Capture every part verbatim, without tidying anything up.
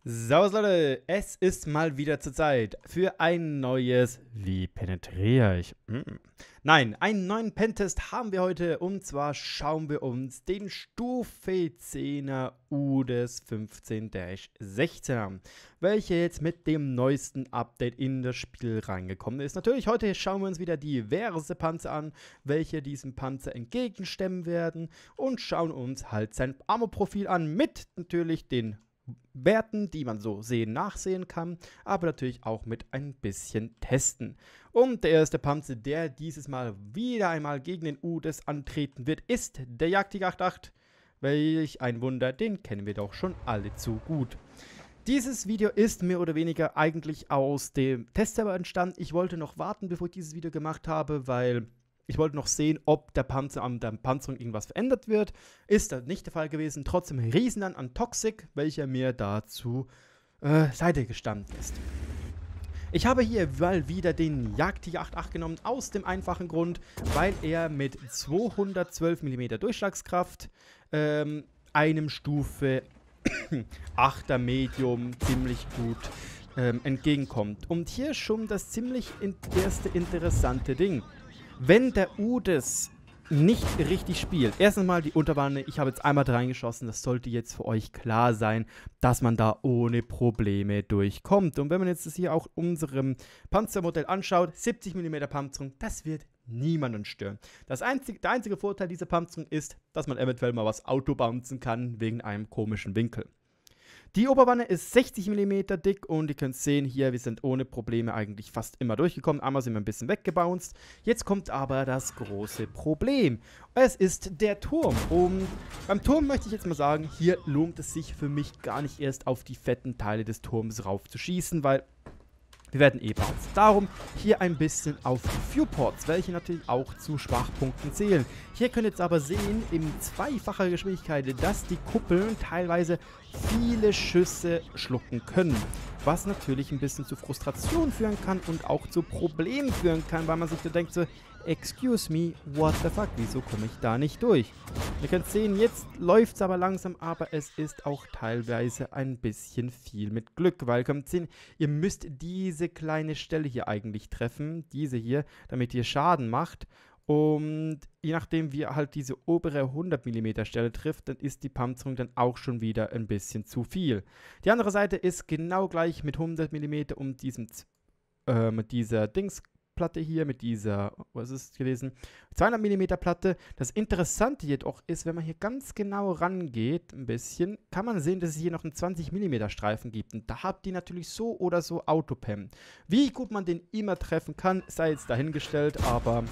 Servus Leute, es ist mal wieder zur Zeit für ein neues Wie penetriere ich? Mm. Nein, einen neuen Pentest haben wir heute und zwar schauen wir uns den Stufe zehner U D E S fünfzehn sechzehn an, welcher jetzt mit dem neuesten Update in das Spiel reingekommen ist. Natürlich, heute schauen wir uns wieder diverse Panzer an, welche diesem Panzer entgegenstemmen werden und schauen uns halt sein Armorprofil an mit natürlich den Werten, die man so sehen, nachsehen kann, aber natürlich auch mit ein bisschen testen. Und der erste Panzer, der dieses Mal wieder einmal gegen den U D E S antreten wird, ist der Jagdtiger achtundachtzig. Welch ein Wunder, den kennen wir doch schon alle zu gut. Dieses Video ist mehr oder weniger eigentlich aus dem Testserver entstanden. Ich wollte noch warten, bevor ich dieses Video gemacht habe, weil ich wollte noch sehen, ob der Panzer an der Panzerung irgendwas verändert wird. Ist das nicht der Fall gewesen. Trotzdem Riesendank an Toxic, welcher mir dazu äh, Seite gestanden ist. Ich habe hier mal wieder den Jagdtiger achtundachtzig genommen, aus dem einfachen Grund, weil er mit zweihundertzwölf Millimeter Durchschlagskraft ähm, einem Stufe achter Medium ziemlich gut ähm, entgegenkommt. Und hier schon das ziemlich in erste interessante Ding. Wenn der U D E S nicht richtig spielt, erstens mal die Unterwanne, ich habe jetzt einmal reingeschossen, das sollte jetzt für euch klar sein, dass man da ohne Probleme durchkommt. Und wenn man jetzt das hier auch unserem Panzermodell anschaut, siebzig Millimeter Panzerung, das wird niemanden stören. Das einzige, der einzige Vorteil dieser Panzerung ist, dass man eventuell mal was autobouncen kann, wegen einem komischen Winkel. Die Oberwanne ist sechzig Millimeter dick und ihr könnt sehen hier, wir sind ohne Probleme eigentlich fast immer durchgekommen. Einmal sind wir ein bisschen weggebounced. Jetzt kommt aber das große Problem. Es ist der Turm. Und beim Turm möchte ich jetzt mal sagen, hier lohnt es sich für mich gar nicht erst auf die fetten Teile des Turms rauf zu schießen, weil wir werden eh bouncen. Darum hier ein bisschen auf die Viewports, welche natürlich auch zu Schwachpunkten zählen. Hier könnt ihr jetzt aber sehen, in zweifacher Geschwindigkeit, dass die Kuppeln teilweise viele Schüsse schlucken können. Was natürlich ein bisschen zu Frustration führen kann und auch zu Problemen führen kann, weil man sich so denkt so, excuse me, what the fuck, wieso komme ich da nicht durch? Ihr könnt sehen, jetzt läuft es aber langsam, aber es ist auch teilweise ein bisschen viel mit Glück, weil ihr könnt sehen, ihr müsst diese kleine Stelle hier eigentlich treffen, diese hier, damit ihr Schaden macht. Und je nachdem, wie ihr halt diese obere hundert Millimeter Stelle trifft, dann ist die Panzerung dann auch schon wieder ein bisschen zu viel. Die andere Seite ist genau gleich mit hundert Millimeter um diesem, äh, mit dieser Dingsplatte hier, mit dieser, was ist es gewesen, zweihundert Millimeter Platte. Das Interessante jedoch ist, wenn man hier ganz genau rangeht, ein bisschen, kann man sehen, dass es hier noch einen zwanzig Millimeter Streifen gibt. Und da habt ihr natürlich so oder so Autopam. Wie gut man den immer treffen kann, sei jetzt dahingestellt, aber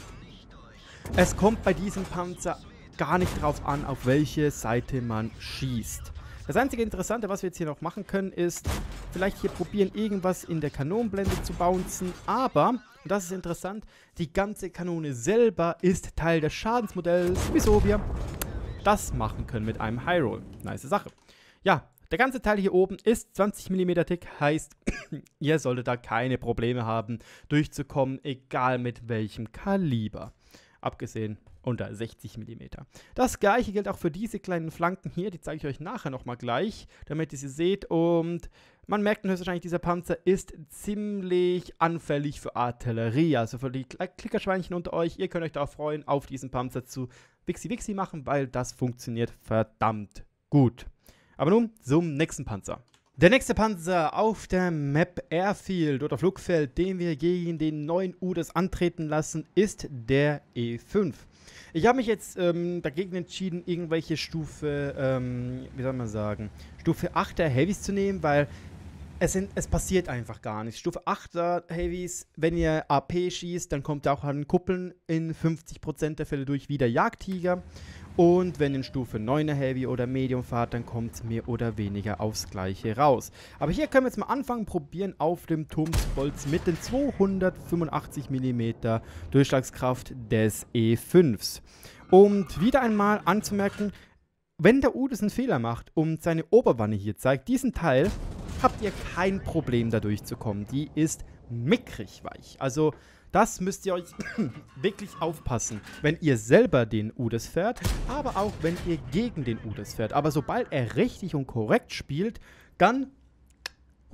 es kommt bei diesem Panzer gar nicht drauf an, auf welche Seite man schießt. Das einzige Interessante, was wir jetzt hier noch machen können, ist vielleicht hier probieren, irgendwas in der Kanonenblende zu bouncen. Aber, und das ist interessant, die ganze Kanone selber ist Teil des Schadensmodells, wieso wir das machen können mit einem High Roll. Nice Sache. Ja, der ganze Teil hier oben ist zwanzig Millimeter dick, heißt, ihr solltet da keine Probleme haben, durchzukommen, egal mit welchem Kaliber. Abgesehen unter sechzig Millimeter. Das gleiche gilt auch für diese kleinen Flanken hier, die zeige ich euch nachher nochmal gleich, damit ihr sie seht. Und man merkt höchstwahrscheinlich, dieser Panzer ist ziemlich anfällig für Artillerie, also für die Klickerschweinchen unter euch. Ihr könnt euch darauf freuen, auf diesen Panzer zu Wixi-Wixi machen, weil das funktioniert verdammt gut. Aber nun zum nächsten Panzer. Der nächste Panzer auf der Map Airfield oder Flugfeld, den wir gegen den neuen U D E S antreten lassen, ist der E fünf. Ich habe mich jetzt ähm, dagegen entschieden, irgendwelche Stufe, ähm, wie soll man sagen, Stufe achter Heavys zu nehmen, weil es, sind, es passiert einfach gar nichts. Stufe achter Heavys, wenn ihr A P schießt, dann kommt ihr auch an den Kuppeln in fünfzig Prozent der Fälle durch wie der Jagdtiger. Und wenn ihr in Stufe neuner Heavy oder Medium fahrt, dann kommt es mehr oder weniger aufs Gleiche raus. Aber hier können wir jetzt mal anfangen, probieren auf dem Turmsbolz mit den zweihundertfünfundachtzig Millimeter Durchschlagskraft des E fünfs. Und wieder einmal anzumerken, wenn der U D E S einen Fehler macht und seine Oberwanne hier zeigt, diesen Teil, habt ihr kein Problem da durchzukommen. Die ist mickrig weich. Also das müsst ihr euch wirklich aufpassen, wenn ihr selber den U D E S fährt, aber auch wenn ihr gegen den U D E S fährt. Aber sobald er richtig und korrekt spielt, dann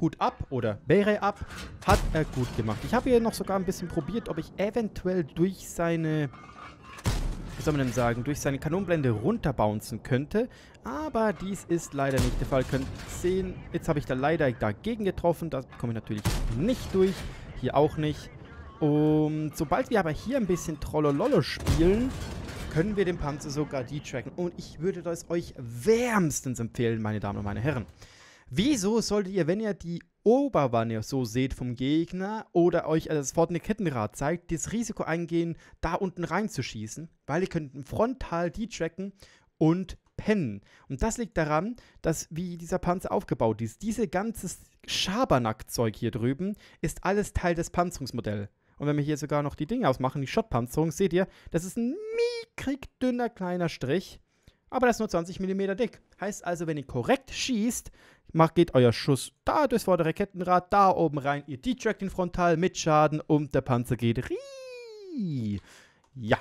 Hut ab oder Bere ab. Hat er gut gemacht. Ich habe hier noch sogar ein bisschen probiert, ob ich eventuell durch seine, wie soll man denn sagen, durch seine Kanonenblende runterbouncen könnte. Aber dies ist leider nicht der Fall. Ihr könnt sehen, jetzt habe ich da leider dagegen getroffen. Da komme ich natürlich nicht durch. Hier auch nicht. Und sobald wir aber hier ein bisschen Trollololo spielen, können wir den Panzer sogar detracken. Und ich würde das euch wärmstens empfehlen, meine Damen und meine Herren. Wieso solltet ihr, wenn ihr die Oberwanne so seht vom Gegner oder euch das fortende Kettenrad zeigt, das Risiko eingehen, da unten reinzuschießen? Weil ihr könnt frontal detracken und pennen. Und das liegt daran, dass wie dieser Panzer aufgebaut ist. Diese ganze Schabernack-Zeug hier drüben ist alles Teil des Panzerungsmodells. Und wenn wir hier sogar noch die Dinge ausmachen, die Schottpanzerung, seht ihr, das ist ein mickrig dünner kleiner Strich. Aber das ist nur zwanzig Millimeter dick. Heißt also, wenn ihr korrekt schießt, macht, geht euer Schuss da durchs vordere Kettenrad, da oben rein. Ihr detrackt den Frontal mit Schaden und der Panzer geht rii. Ja.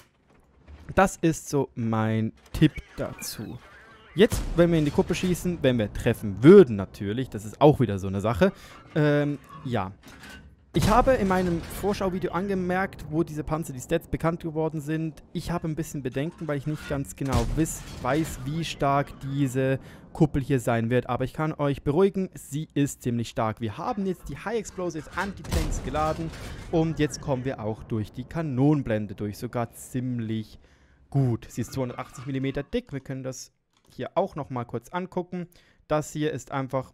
Das ist so mein Tipp dazu. Jetzt, wenn wir in die Kuppe schießen, wenn wir treffen würden natürlich, das ist auch wieder so eine Sache, ähm, ja. Ich habe in meinem Vorschauvideo angemerkt, wo diese Panzer, die Stats bekannt geworden sind. Ich habe ein bisschen Bedenken, weil ich nicht ganz genau wiss, weiß, wie stark diese Kuppel hier sein wird. Aber ich kann euch beruhigen, sie ist ziemlich stark. Wir haben jetzt die High Explosives Anti-Tanks geladen und jetzt kommen wir auch durch die Kanonenblende durch. Sogar ziemlich gut. Sie ist zweihundertachtzig Millimeter dick. Wir können das hier auch nochmal kurz angucken. Das hier ist einfach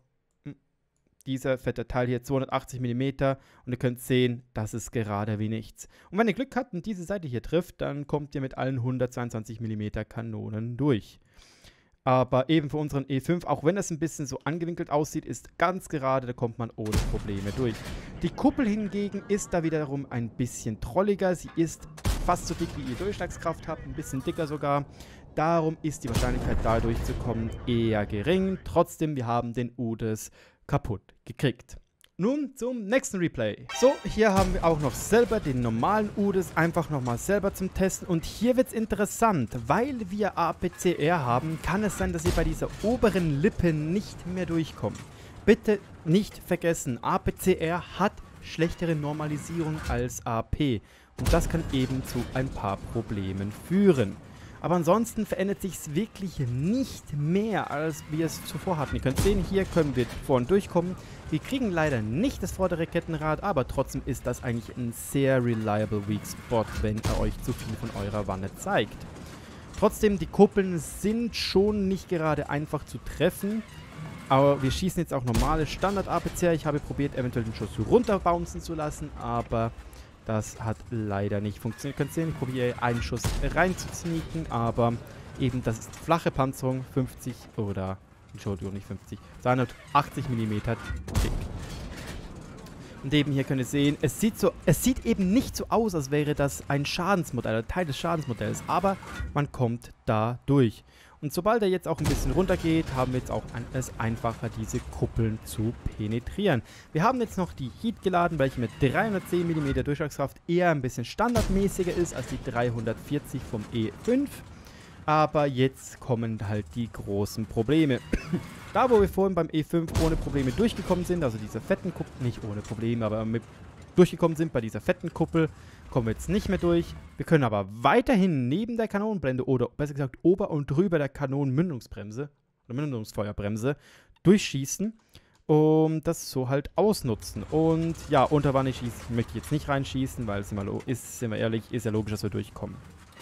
dieser fette Teil hier, zweihundertachtzig Millimeter, und ihr könnt sehen, das ist gerade wie nichts. Und wenn ihr Glück habt und diese Seite hier trifft, dann kommt ihr mit allen hundertzweiundzwanzig Millimeter Kanonen durch. Aber eben für unseren E fünf, auch wenn das ein bisschen so angewinkelt aussieht, ist ganz gerade, da kommt man ohne Probleme durch. Die Kuppel hingegen ist da wiederum ein bisschen trolliger. Sie ist fast so dick, wie ihr Durchschlagskraft habt, ein bisschen dicker sogar. Darum ist die Wahrscheinlichkeit, da durchzukommen, eher gering. Trotzdem, wir haben den U D E S kaputt gekriegt. Nun zum nächsten Replay. So, hier haben wir auch noch selber den normalen U D E S, einfach nochmal selber zum Testen. Und hier wird es interessant, weil wir A P C R haben, kann es sein, dass ihr bei dieser oberen Lippe nicht mehr durchkommt. Bitte nicht vergessen, A P C R hat schlechtere Normalisierung als A P. Und das kann eben zu ein paar Problemen führen. Aber ansonsten verändert sich es wirklich nicht mehr, als wir es zuvor hatten. Ihr könnt sehen, hier können wir vorne durchkommen. Wir kriegen leider nicht das vordere Kettenrad, aber trotzdem ist das eigentlich ein sehr reliable Weak Spot, wenn er euch zu viel von eurer Wanne zeigt. Trotzdem, die Kuppeln sind schon nicht gerade einfach zu treffen. Aber wir schießen jetzt auch normale Standard-A P C R. Ich habe probiert, eventuell den Schuss runterbouncen zu lassen, aber das hat leider nicht funktioniert. Ihr könnt sehen, ich probiere einen Schuss rein zu sneaken, aber eben das ist flache Panzerung, fünfzig oder, Entschuldigung, nicht fünfzig, zweihundertachtzig Millimeter dick. Und eben hier könnt ihr sehen, es sieht, so, es sieht eben nicht so aus, als wäre das ein Schadensmodell, ein Teil des Schadensmodells, aber man kommt da durch. Und sobald er jetzt auch ein bisschen runter geht, haben wir jetzt auch ein, es einfacher, diese Kuppeln zu penetrieren. Wir haben jetzt noch die Heat geladen, welche mit dreihundertzehn Millimeter Durchschlagskraft eher ein bisschen standardmäßiger ist als die dreihundertvierzig vom E fünf. Aber jetzt kommen halt die großen Probleme. Da, wo wir vorhin beim E fünf ohne Probleme durchgekommen sind, also dieser fetten Kuppel, nicht ohne Probleme, aber mit durchgekommen sind bei dieser fetten Kuppel, kommen wir jetzt nicht mehr durch. Wir können aber weiterhin neben der Kanonenblende oder besser gesagt ober und drüber der Kanonenmündungsbremse oder Mündungsfeuerbremse durchschießen und das so halt ausnutzen. Und ja, unter Wanne schießen möchte ich jetzt nicht reinschießen, weil es immer ist, sind wir ehrlich, ist ja logisch, dass wir durchkommen.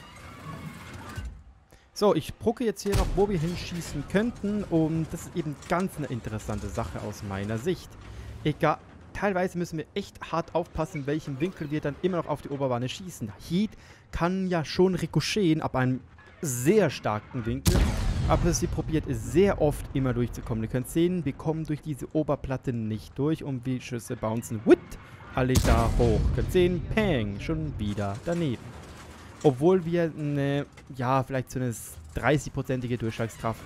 So, ich gucke jetzt hier noch, wo wir hinschießen könnten, und das ist eben ganz eine interessante Sache aus meiner Sicht. Egal. Teilweise müssen wir echt hart aufpassen, in welchem Winkel wir dann immer noch auf die Oberwanne schießen. Heat kann ja schon ricocheten ab einem sehr starken Winkel, aber sie probiert es sehr oft immer durchzukommen. Ihr könnt sehen, wir kommen durch diese Oberplatte nicht durch und die Schüsse bouncen wit, alle da hoch. Ihr könnt sehen, peng, schon wieder daneben. Obwohl wir eine, ja, vielleicht so eine dreißig-prozentige Durchschlagskraft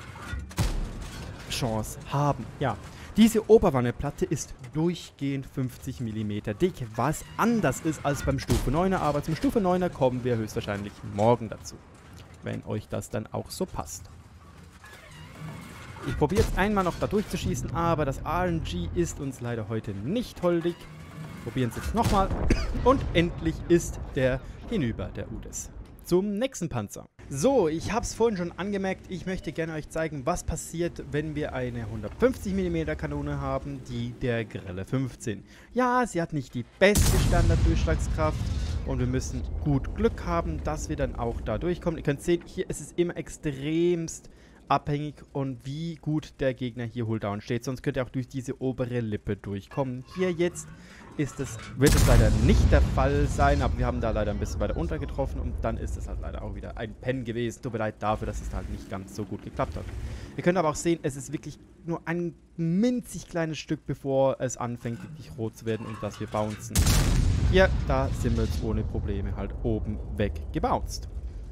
Chance haben. Ja. Diese Oberwanneplatte ist durchgehend fünfzig Millimeter dick, was anders ist als beim Stufe neuner, aber zum Stufe neuner kommen wir höchstwahrscheinlich morgen dazu, wenn euch das dann auch so passt. Ich probiere jetzt einmal noch da durchzuschießen, aber das R N G ist uns leider heute nicht holdig. Probieren es jetzt nochmal. Und endlich ist der hinüber, der Udes. Zum nächsten Panzer. So, ich habe es vorhin schon angemerkt, ich möchte gerne euch zeigen, was passiert, wenn wir eine hundertfünfzig Millimeter Kanone haben, die der Grelle fünfzehn. Ja, sie hat nicht die beste Standard-Durchschlagskraft und wir müssen gut Glück haben, dass wir dann auch da durchkommen. Ihr könnt sehen, hier ist es immer extremst abhängig und wie gut der Gegner hier Hulldown steht, sonst könnt ihr auch durch diese obere Lippe durchkommen. Hier jetzt ist es, wird es leider nicht der Fall sein, aber wir haben da leider ein bisschen weiter unter getroffen und dann ist es halt leider auch wieder ein Pen gewesen. Tut mir leid dafür, dass es halt nicht ganz so gut geklappt hat. Ihr könnt aber auch sehen, es ist wirklich nur ein minzig kleines Stück, bevor es anfängt wirklich rot zu werden und dass wir bouncen. Hier, da sind wir jetzt ohne Probleme halt oben weg gebounced.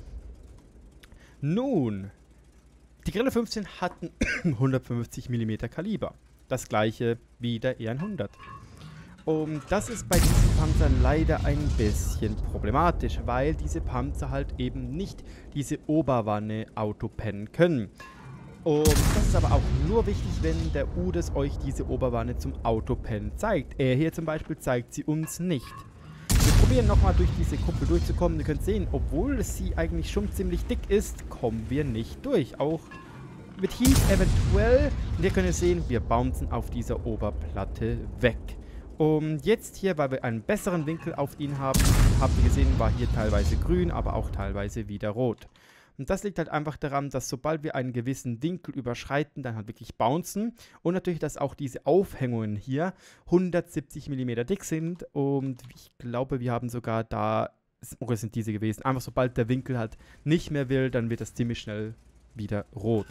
Nun, die Grelle fünfzehn hatten hundertfünfzig Millimeter Kaliber. Das gleiche wie der E hundert. Und das ist bei diesen Panzern leider ein bisschen problematisch, weil diese Panzer halt eben nicht diese Oberwanne autopennen können. Und das ist aber auch nur wichtig, wenn der Udes euch diese Oberwanne zum Autopennen zeigt. Er hier zum Beispiel zeigt sie uns nicht. Wir probieren nochmal durch diese Kuppel durchzukommen. Ihr könnt sehen, obwohl sie eigentlich schon ziemlich dick ist, kommen wir nicht durch. Auch mit Heat eventuell. Und hier könnt ihr sehen, wir bouncen auf dieser Oberplatte weg. Und jetzt hier, weil wir einen besseren Winkel auf ihn haben, habt ihr gesehen, war hier teilweise grün, aber auch teilweise wieder rot. Und das liegt halt einfach daran, dass sobald wir einen gewissen Winkel überschreiten, dann halt wirklich bouncen. Und natürlich, dass auch diese Aufhängungen hier hundertsiebzig Millimeter dick sind. Und ich glaube, wir haben sogar da, oder sind diese gewesen, einfach sobald der Winkel halt nicht mehr will, dann wird das ziemlich schnell wieder rot.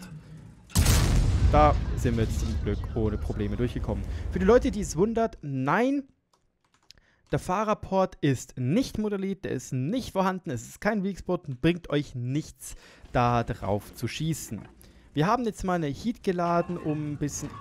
Da sind wir jetzt zum Glück ohne Probleme durchgekommen. Für die Leute, die es wundert, nein, der Fahrerport ist nicht modelliert, der ist nicht vorhanden, es ist kein Weakspot und bringt euch nichts, da drauf zu schießen. Wir haben jetzt mal eine Heat geladen, um ein bisschen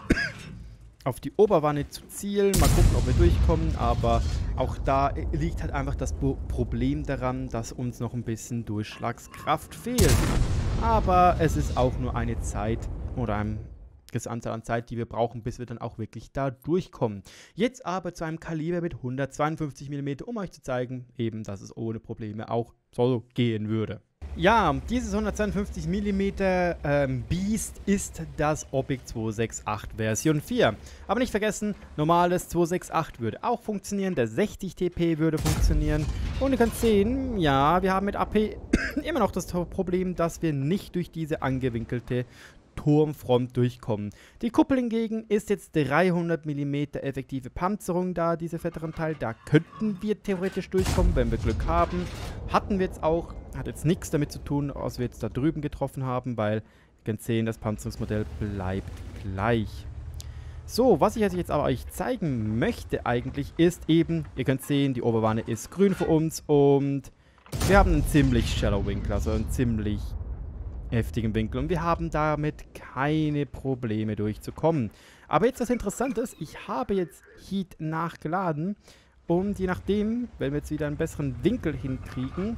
auf die Oberwanne zu zielen. Mal gucken, ob wir durchkommen, aber auch da liegt halt einfach das Problem daran, dass uns noch ein bisschen Durchschlagskraft fehlt. Aber es ist auch nur eine Zeit oder ein gewisse Anzahl an Zeit, die wir brauchen, bis wir dann auch wirklich da durchkommen. Jetzt aber zu einem Kaliber mit hundertzweiundfünfzig Millimeter, um euch zu zeigen, eben, dass es ohne Probleme auch so gehen würde. Ja, dieses hundertzweiundfünfzig Millimeter ähm, Beast ist das Obic zweihundertachtundachtzig Version vier. Aber nicht vergessen, normales zweihundertachtundachtzig würde auch funktionieren, der sechzig T P würde funktionieren. Und ihr könnt sehen, ja, wir haben mit A P immer noch das Problem, dass wir nicht durch diese angewinkelte Turmfront durchkommen. Die Kuppel hingegen ist jetzt dreihundert Millimeter effektive Panzerung da, diese fetteren Teil. Da könnten wir theoretisch durchkommen, wenn wir Glück haben. Hatten wir jetzt auch, hat jetzt nichts damit zu tun, was wir jetzt da drüben getroffen haben, weil ihr könnt sehen, das Panzerungsmodell bleibt gleich. So, was ich jetzt aber euch zeigen möchte eigentlich ist eben, ihr könnt sehen, die Oberwanne ist grün für uns und wir haben einen ziemlich shallow Winkel, also einen ziemlich heftigen Winkel und wir haben damit keine Probleme durchzukommen. Aber jetzt was Interessantes, ich habe jetzt Heat nachgeladen und je nachdem, wenn wir jetzt wieder einen besseren Winkel hinkriegen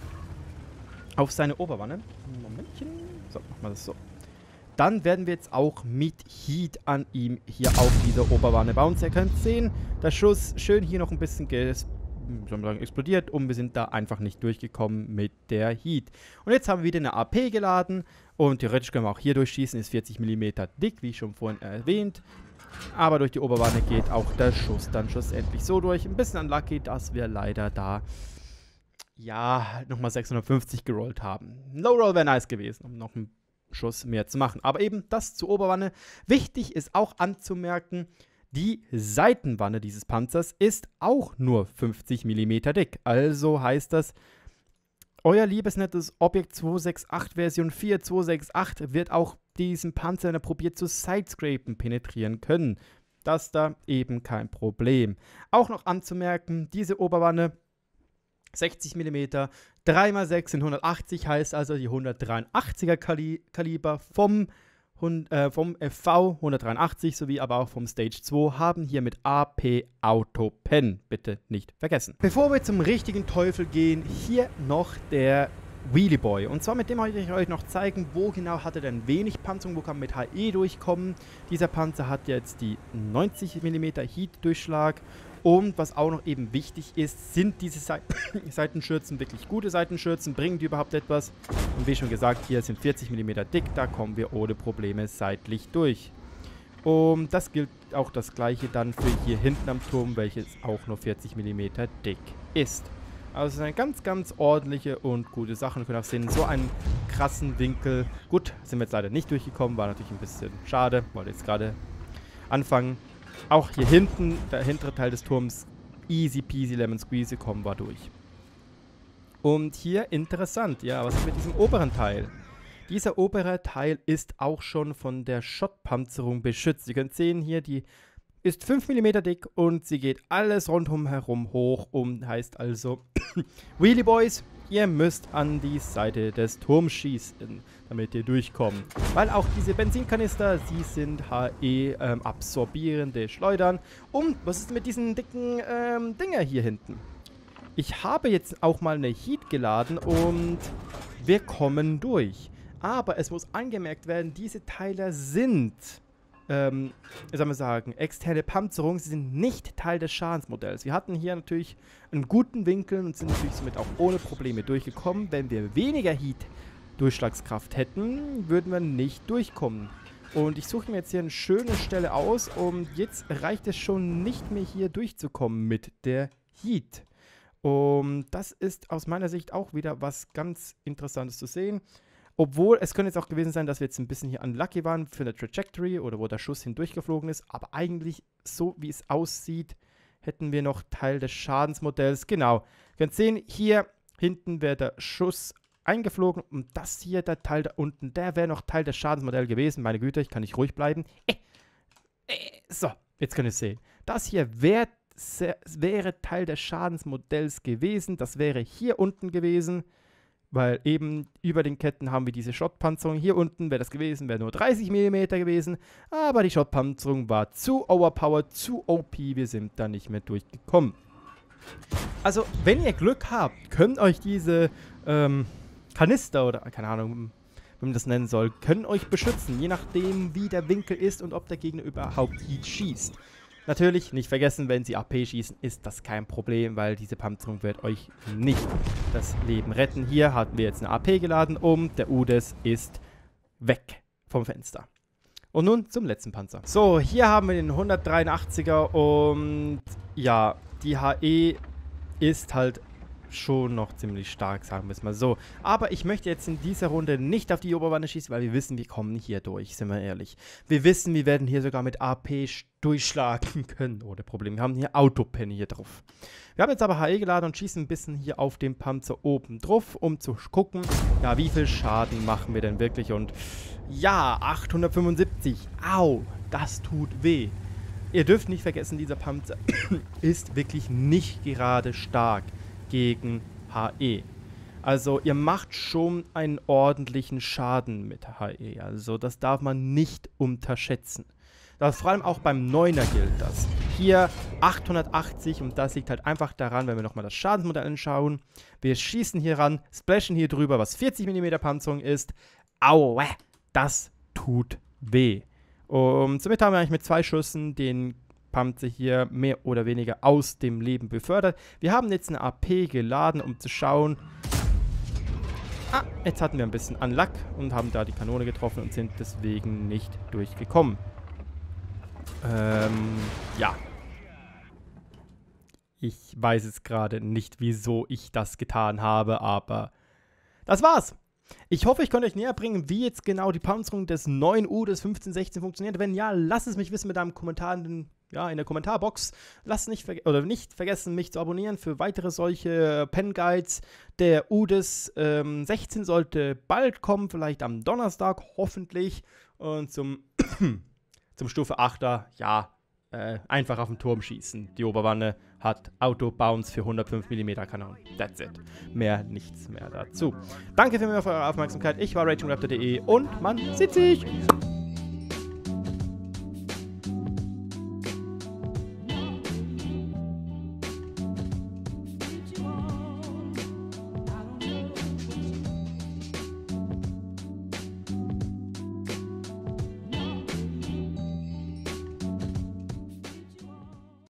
auf seine Oberwanne, Momentchen, so, machen wir das so, dann werden wir jetzt auch mit Heat an ihm hier auf dieser Oberwanne bauen. Ihr könnt sehen, der Schuss schön hier noch ein bisschen ges soll man sagen, explodiert und wir sind da einfach nicht durchgekommen mit der Heat. Und jetzt haben wir wieder eine A P geladen und theoretisch können wir auch hier durchschießen, ist vierzig Millimeter dick, wie schon vorhin erwähnt. Aber durch die Oberwanne geht auch der Schuss dann schlussendlich so durch. Ein bisschen unlucky, dass wir leider da, ja, nochmal sechshundertfünfzig gerollt haben. Low Roll wäre nice gewesen, um noch einen Schuss mehr zu machen. Aber eben das zur Oberwanne. Wichtig ist auch anzumerken, die Seitenwanne dieses Panzers ist auch nur fünfzig Millimeter dick. Also heißt das, euer liebes nettes Obic zweihundertachtundachtzig Version vier zweihundertachtundachtzig wird auch diesen Panzer, wenn er probiert zu sidescrapen, penetrieren können. Das da eben kein Problem. Auch noch anzumerken, diese Oberwanne sechzig Millimeter, drei mal sechs sind hundertachtzig, heißt also die hundertdreiundachtziger Kali Kaliber vom vom F V hundertdreiundachtzig sowie aber auch vom Stage zwei haben hier mit A P Auto Pen. Bitte nicht vergessen. Bevor wir zum richtigen Teufel gehen, hier noch der Wheelie Boy. Und zwar mit dem wollte ich euch noch zeigen, wo genau hat er denn wenig Panzerung, wo kann man mit H E durchkommen. Dieser Panzer hat jetzt die neunzig Millimeter Heat-Durchschlag. Und was auch noch eben wichtig ist, sind diese Seit Seitenschürzen wirklich gute Seitenschürzen, bringen die überhaupt etwas? Und wie schon gesagt, hier sind vierzig Millimeter dick, da kommen wir ohne Probleme seitlich durch. Und das gilt auch das gleiche dann für hier hinten am Turm, welches auch nur vierzig Millimeter dick ist. Also eine ganz, ganz ordentliche und gute Sache. Wir können auch sehen, so einen krassen Winkel. Gut, sind wir jetzt leider nicht durchgekommen, war natürlich ein bisschen schade, wollte jetzt gerade anfangen. Auch hier hinten, der hintere Teil des Turms, easy peasy lemon squeezy, kommen wir durch. Und hier interessant, ja, was ist mit diesem oberen Teil? Dieser obere Teil ist auch schon von der Schottpanzerung beschützt. Ihr könnt sehen hier, die ist fünf Millimeter dick und sie geht alles rundum herum hoch. Und heißt also, Wheelie Boys, ihr müsst an die Seite des Turms schießen, damit ihr durchkommt. Weil auch diese Benzinkanister, sie sind H E-absorbierende ähm, Schleudern. Und was ist mit diesen dicken ähm, Dinger hier hinten? Ich habe jetzt auch mal eine Heat geladen und wir kommen durch. Aber es muss angemerkt werden, diese Teile sind, ähm, wie soll man sagen, externe Panzerung. Sie sind nicht Teil des Schadensmodells. Wir hatten hier natürlich einen guten Winkel und sind natürlich somit auch ohne Probleme durchgekommen. Wenn wir weniger Heat-Durchschlagskraft hätten, würden wir nicht durchkommen. Und ich suche mir jetzt hier eine schöne Stelle aus und jetzt reicht es schon nicht mehr hier durchzukommen mit der Heat. Und das ist aus meiner Sicht auch wieder was ganz Interessantes zu sehen. Obwohl, es könnte jetzt auch gewesen sein, dass wir jetzt ein bisschen hier unlucky waren für eine Trajectory oder wo der Schuss hindurchgeflogen ist. Aber eigentlich, so wie es aussieht, hätten wir noch Teil des Schadensmodells. Genau, ihr könnt sehen, hier hinten wäre der Schuss eingeflogen. Und das hier, der Teil da unten, der wäre noch Teil des Schadensmodells gewesen. Meine Güte, ich kann nicht ruhig bleiben. Äh, äh, so, jetzt könnt ihr sehen. Das hier wär, wäre Teil des Schadensmodells gewesen. Das wäre hier unten gewesen. Weil eben über den Ketten haben wir diese Schottpanzerung. Hier unten wäre das gewesen, wäre nur dreißig Millimeter gewesen. Aber die Schottpanzerung war zu overpowered, zu O P. Wir sind da nicht mehr durchgekommen. Also, wenn ihr Glück habt, können euch diese ähm, Kanister oder, keine Ahnung, wie man das nennen soll, können euch beschützen. Je nachdem, wie der Winkel ist und ob der Gegner überhaupt Heat schießt. Natürlich, nicht vergessen, wenn sie A P schießen, ist das kein Problem, weil diese Panzerung wird euch nicht das Leben retten. Hier hatten wir jetzt eine A P geladen und der Udes ist weg vom Fenster. Und nun zum letzten Panzer. So, hier haben wir den hundertdreiundachtziger und ja, die H E ist halt schon noch ziemlich stark, sagen wir es mal so. Aber ich möchte jetzt in dieser Runde nicht auf die Oberwanne schießen, weil wir wissen, wir kommen hier durch, sind wir ehrlich. Wir wissen, wir werden hier sogar mit A P durchschlagen können. Ohne Problem. Wir haben hier Autopenny hier drauf. Wir haben jetzt aber H E geladen und schießen ein bisschen hier auf dem Panzer oben drauf, um zu gucken, ja, wie viel Schaden machen wir denn wirklich. Und ja, achthundertfünfundsiebzig. Au, das tut weh. Ihr dürft nicht vergessen, dieser Panzer ist wirklich nicht gerade stark gegen H E. Also ihr macht schon einen ordentlichen Schaden mit H E. Also das darf man nicht unterschätzen. Das vor allem auch beim Neuner gilt das. Hier achthundertachtzig und das liegt halt einfach daran, wenn wir nochmal das Schadensmodell anschauen. Wir schießen hier ran, splashen hier drüber, was vierzig Millimeter Panzerung ist. Aua, das tut weh. Und somit haben wir eigentlich mit zwei Schüssen den Panzer hier mehr oder weniger aus dem Leben befördert. Wir haben jetzt eine A P geladen, um zu schauen. Ah, jetzt hatten wir ein bisschen Unluck und haben da die Kanone getroffen und sind deswegen nicht durchgekommen. Ähm, ja. Ich weiß jetzt gerade nicht, wieso ich das getan habe, aber das war's. Ich hoffe, ich konnte euch näher bringen, wie jetzt genau die Panzerung des neuen U des fünfzehn sechzehn funktioniert. Wenn ja, lasst es mich wissen mit einem Kommentar in, den, ja, in der Kommentarbox. Lasst nicht, oder nicht vergessen, mich zu abonnieren für weitere solche Pen Guides. Der U des ähm, sechzehn sollte bald kommen, vielleicht am Donnerstag, hoffentlich. Und zum, zum Stufe achter, ja, äh, einfach auf den Turm schießen. Die Oberwanne hat Auto-Bounce für hundertfünf Millimeter Kanonen. That's it. Mehr, nichts mehr dazu. Danke für eure Aufmerksamkeit. Ich war RagingRaptor punkt de und man sieht sich.